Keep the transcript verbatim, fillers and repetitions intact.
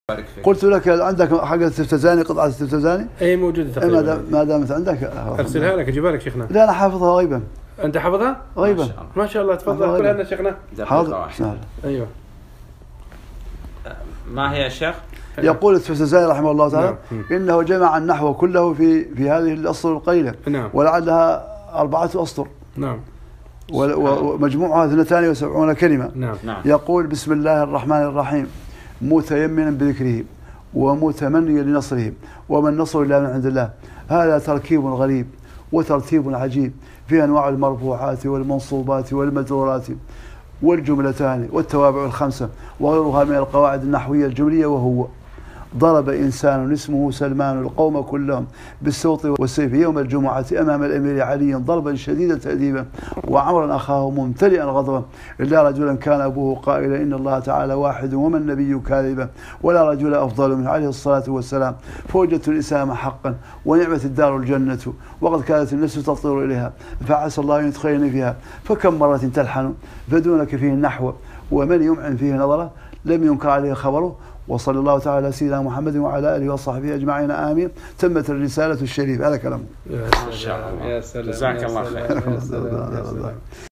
قلت لك عندك حق التفتزاني، قطعة التفتزاني؟ اي موجودة تقريبا. ما دامت عندك ارسلها لك اجيبها لك شيخنا. لا انا حافظها غيبا. انت حافظها؟ غيبا. ما شاء الله، تفضل كلها لنا شيخنا. حاضر. ايوه. ما هي يا شيخ؟ يقول التفتزاني رحمه الله تعالى انه جمع النحو كله في في هذه الاسطر القليله. نعم. ولعلها اربعه اسطر. نعم. ومجموعها اثنتان وسبعون كلمه. نعم. يقول بسم الله الرحمن الرحيم متيمنا بذكره ومتمنيا لنصره وما النصر الا من عند الله. هذا تركيب غريب وترتيب عجيب في انواع المرفوعات والمنصوبات والمجرورات والجملتان والتوابع الخمسه وغيرها من القواعد النحويه الجمليه. وهو ضرب إنسان اسمه سلمان القوم كلهم بالسوط والسيف يوم الجمعة أمام الأمير علي ضربا شديدا تأديبا وعمرا أخاه ممتلئا غضبا إلا رجلا كان أبوه قائلا إن الله تعالى واحد وما النبي كاذبا ولا رجل أفضل منه عليه الصلاة والسلام. فوجدت الإسلام حقا ونعمة الدار الجنة وقد كانت النفس تطير إليها فعسى الله أن يدخلني فيها. فكم مرة تلحن فدونك فيه النحو ومن يمعن فيه نظره لم ينكر عليه خبره. وصلى الله تعالى على سيدنا محمد وعلى آله وصحبه أجمعين آمين. تمت الرسالة الشريفة. هذا كلامه. ما شاء الله. جزاك الله خير.